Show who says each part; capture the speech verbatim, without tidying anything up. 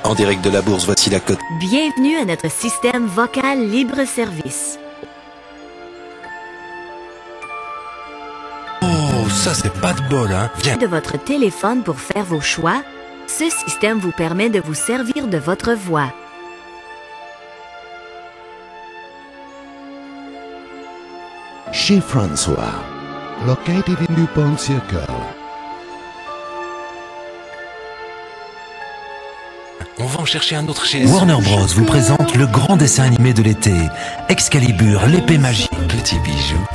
Speaker 1: En direct de la bourse, voici la cote.
Speaker 2: Bienvenue à notre système vocal libre-service.
Speaker 3: Oh, ça c'est pas de bol, hein. Viens.
Speaker 2: De votre téléphone pour faire vos choix, ce système vous permet de vous servir de votre voix.
Speaker 4: Chez François, located in DuPont Circle.
Speaker 3: On va en chercher un autre chez...
Speaker 5: Warner Bros vous présente le grand dessin animé de l'été, Excalibur, l'épée magique.
Speaker 3: Petit bijou.